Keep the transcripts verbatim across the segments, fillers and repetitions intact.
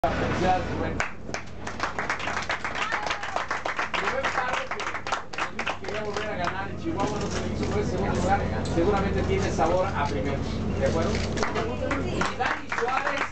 Felicidades, Rubén. Rubén Pardo, que, que quería volver a ganar en Chihuahua, no se le hizo por ese segundo lugar, seguramente tiene sabor a primero. ¿De acuerdo? Y Dani Suárez,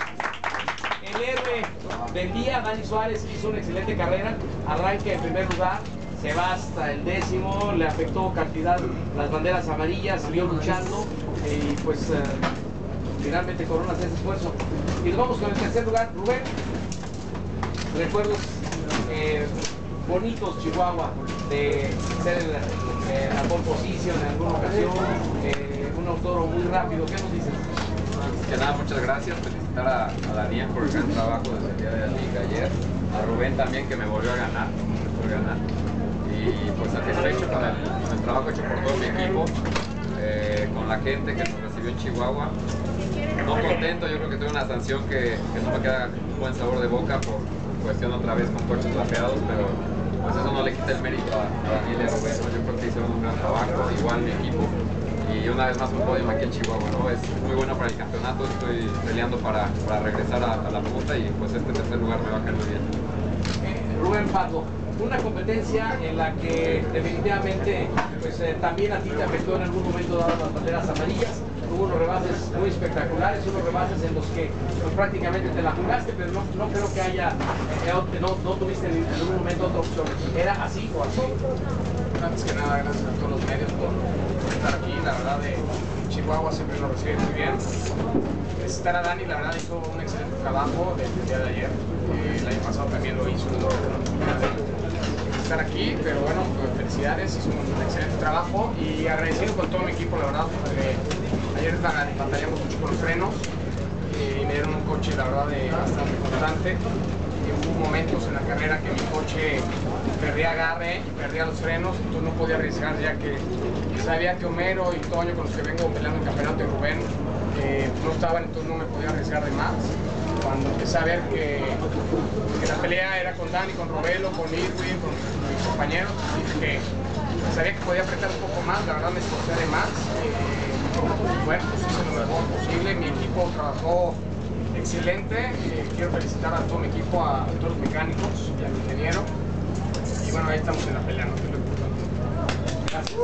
el héroe del día. Dani Suárez hizo una excelente carrera, arranca en primer lugar, se va hasta el décimo, le afectó cantidad las banderas amarillas, siguió luchando y pues uh, finalmente coronas ese esfuerzo. Y nos vamos con el tercer lugar, Rubén. Recuerdos eh, bonitos, Chihuahua, de ser en la, eh, la pole position en alguna ocasión, eh, un autoro muy rápido. ¿Qué nos dices? Que nada, muchas gracias. Felicitar a, a Daniel por el gran trabajo desde el día de la liga ayer. A Rubén también, que me volvió a ganar. Me volvió a ganar. Y pues satisfecho con el, con el trabajo hecho por todo mi equipo, eh, con la gente que nos recibió en Chihuahua. No contento, yo creo que tuve una sanción que, que no me queda un buen sabor de boca por cuestión otra vez con coches trapeados, pero pues eso no le quita el mérito a, a Daniel y a Rubén, ¿no? Yo creo que hicieron un gran trabajo, igual mi equipo, y una vez más un podio aquí en Chihuahua, ¿no? Es muy bueno para el campeonato, estoy peleando para, para regresar a, a la punta y pues este tercer lugar me va a caer muy bien. Eh, Rubén Pardo, una competencia en la que definitivamente pues, eh, también a ti te afectó en algún momento dado las banderas amarillas. Hubo unos rebases muy espectaculares, unos rebases en los que pues, prácticamente te la jugaste, pero no, no creo que haya, eh, no, no tuviste en algún momento otra opción. ¿Era así o así? Antes que nada, gracias a todos los medios por, por estar aquí. La verdad, de Chihuahua siempre nos recibe muy bien. Felicitar a Dani, la verdad hizo un excelente trabajo desde el día de ayer. Eh, el año pasado también lo hizo. Estar aquí, pero bueno, pues, felicidades, hizo un excelente trabajo y agradecido con todo mi equipo, la verdad, porque ayer batallamos mucho con los frenos eh, y me dieron un coche, la verdad, de bastante constante. Y hubo momentos en la carrera que mi coche perdía agarre y perdía los frenos, entonces no podía arriesgar, ya que sabía que Homero y Toño, con los que vengo peleando el campeonato, y Rubén eh, no estaban, entonces no me podía arriesgar de más. Cuando empecé a ver que, que la pelea era con Dani, con Robelo, con Irwin, con mis compañeros, dije que sabía que podía apretar un poco más, la verdad me esforcé de más. Eh, bueno, pues hice lo mejor posible, mi equipo trabajó excelente, eh, quiero felicitar a todo mi equipo, a, a todos los mecánicos y al ingeniero. Y bueno, ahí estamos en la pelea, ¿no? Que es lo importante. Gracias.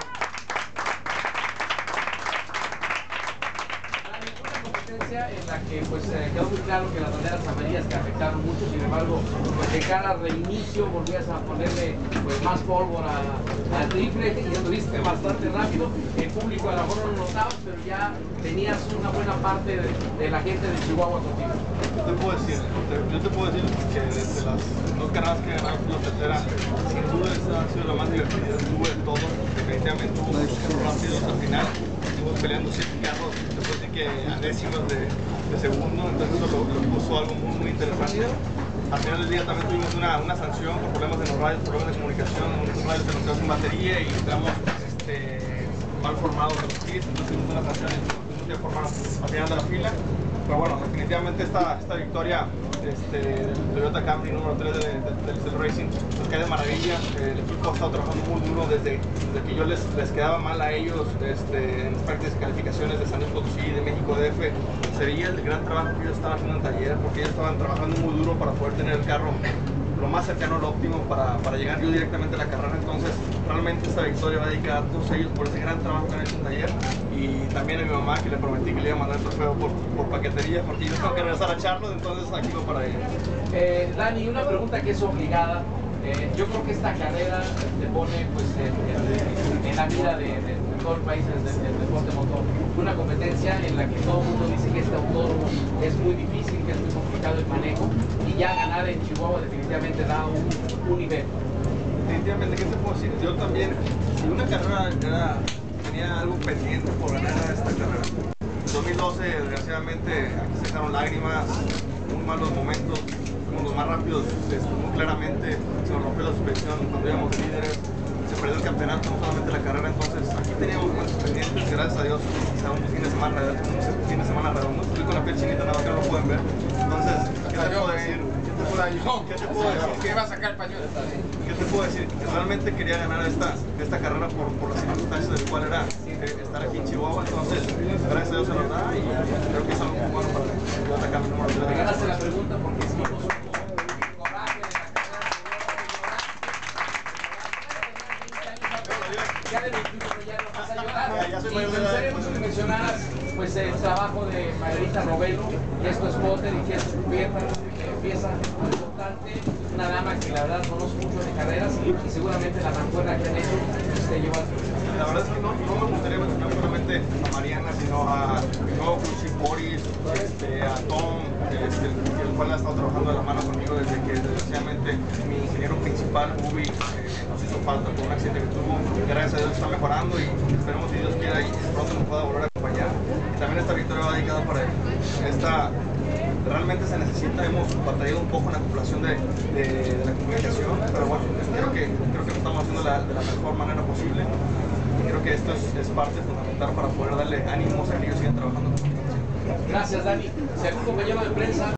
En la que pues eh, quedó muy claro que las banderas amarillas que afectaron mucho, sin embargo, pues de cara al reinicio volvías a ponerle pues más pólvora al triple y estuviste bastante rápido. El público a lo mejor no lo notabas, pero ya tenías una buena parte de, de la gente de Chihuahua contigo. Yo te puedo decir, te, yo te puedo decir que desde las dos carreras que ganamos la tercera, sin duda esa ha sido la más divertida, tuve todo, definitivamente hubo muchos carros rápidos al final, estuvimos peleando siete carros, después de que a décimas de, de segundo, entonces eso lo, lo puso algo muy, muy interesante. Al final del día también tuvimos una, una sanción por problemas en los radios, problemas de comunicación, unos radios que nos quedamos sin batería y estamos este, mal formados en los kits, entonces tuvimos una sanción y tuvimos que formar al final de la fila. Pero bueno, definitivamente esta, esta victoria este, del Toyota Camry número tres de, de, del Cell Racing nos cae de maravilla. El equipo ha estado trabajando muy duro desde, desde que yo les, les quedaba mal a ellos este, en las prácticas de calificaciones de San Luis Potosí, de México D F. Se veía el gran trabajo que ellos estaban haciendo en taller, porque ellos estaban trabajando muy duro para poder tener el carro lo más cercano al óptimo para, para llegar yo directamente a la carrera. Entonces realmente esta victoria va a dedicar a todos ellos por ese gran trabajo que han hecho en taller, y también a mi mamá, que le prometí que le iba a mandar el trofeo por, por paquetería, porque yo tengo que regresar a Charlotte, entonces aquí va para ella. Eh, Dani, una pregunta que es obligada. Eh, yo creo que esta carrera te pone pues, en, en, en la mira de, de, de todo el país del, del deporte motor. Una competencia en la que todo el mundo dice que este autódromo es muy difícil, que es muy complicado el manejo, y ya ganar en Chihuahua definitivamente da un, un nivel. Definitivamente, ¿qué te puedo decir? Yo también, si una carrera era, tenía algo pendiente por ganar esta carrera. En dos mil doce, desgraciadamente, aquí se dejaron lágrimas, muy malos momentos. Fuimos los más rápidos, este, muy claramente se nos rompió la suspensión cuando íbamos de líderes, se perdió el campeonato, no solamente la carrera. Entonces aquí teníamos momentos pendientes, gracias a Dios, quizá un fin de semana, un fin de semana redondo. Estoy con la piel chinita, nada más que no lo pueden ver. Entonces, ¿qué te puedo decir? ¿Qué te puedo decir? No, ¿Qué te puedo decir? que va a sacar el pañuelo. ¿Qué te puedo decir? Que realmente quería ganar esta, esta carrera por, por las circunstancias del cual era eh, estar aquí en Chihuahua, entonces gracias a Dios se nos da y creo que es algo muy bueno para yo atacar el número Te tres. ganaste la pregunta porque hicimos un coraje de la carrera. Ya de veintiuno ya no vas a llorar. Ya soy Y mayor me de edad. gustaría mucho que mencionaras pues, el trabajo de Margarita Robelo, que es tu spotter y que es tu pierna, pieza muy importante, una dama que la verdad conozco mucho de carreras y, y seguramente la mancuerna que han hecho pues, te lleva al triunfo. La verdad es que no, no me gustaría mencionar solamente a Mariana, sino a mi nuevo Cruci Boris, este, a Tom, este, el cual ha estado trabajando de la mano conmigo desde que desgraciadamente mi ingeniero principal, Ubi, eh, nos hizo falta por un accidente que tuvo. Gracias a Dios está mejorando y esperemos que Dios quiera y pronto nos pueda volver a acompañar. Y también esta victoria va dedicada para él. Esta, realmente se necesita, hemos batallado un poco en la población de, de, de la comunicación, pero bueno, creo que, creo que lo estamos haciendo la, de la mejor manera posible. Creo que esto es, es parte fundamental para poder darle ánimos a que ellos sigan trabajando con nosotros. Gracias, Dani. Si algún compañero de prensa